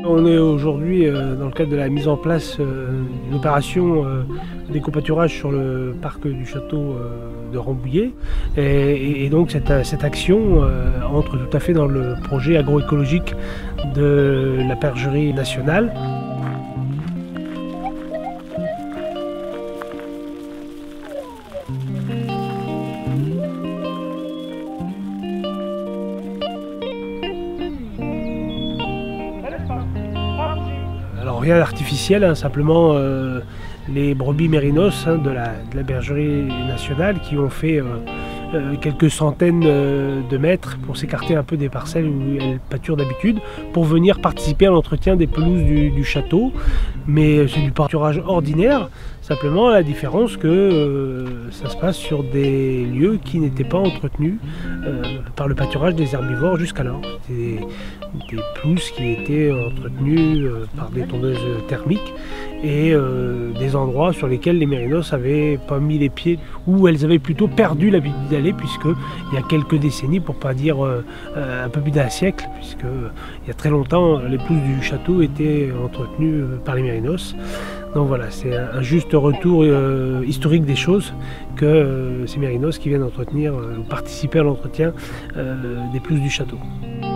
On est aujourd'hui dans le cadre de la mise en place d'une opération d'éco-pâturage sur le parc du château de Rambouillet. Et donc cette action entre tout à fait dans le projet agroécologique de la bergerie nationale. Alors rien d'artificiel, simplement les brebis mérinos de la bergerie nationale qui ont fait quelques centaines de mètres pour s'écarter un peu des parcelles où elles pâturent d'habitude, pour venir participer à l'entretien des pelouses du château. Mais c'est du pâturage ordinaire, simplement la différence que ça se passe sur des lieux qui n'étaient pas entretenus par le pâturage des herbivores jusqu'alors. C'était des pelouses qui étaient entretenues par des tondeuses thermiques et des endroits sur lesquels les mérinos n'avaient pas mis les pieds, où elles avaient plutôt perdu l'habitude d'aller, puisque il y a quelques décennies, pour pas dire un peu plus d'un siècle, puisque il y a très longtemps les pelouses du château étaient entretenues par les mérinos. Donc voilà, c'est un juste retour historique des choses que ces mérinos qui viennent entretenir ou participer à l'entretien des pelouses du château.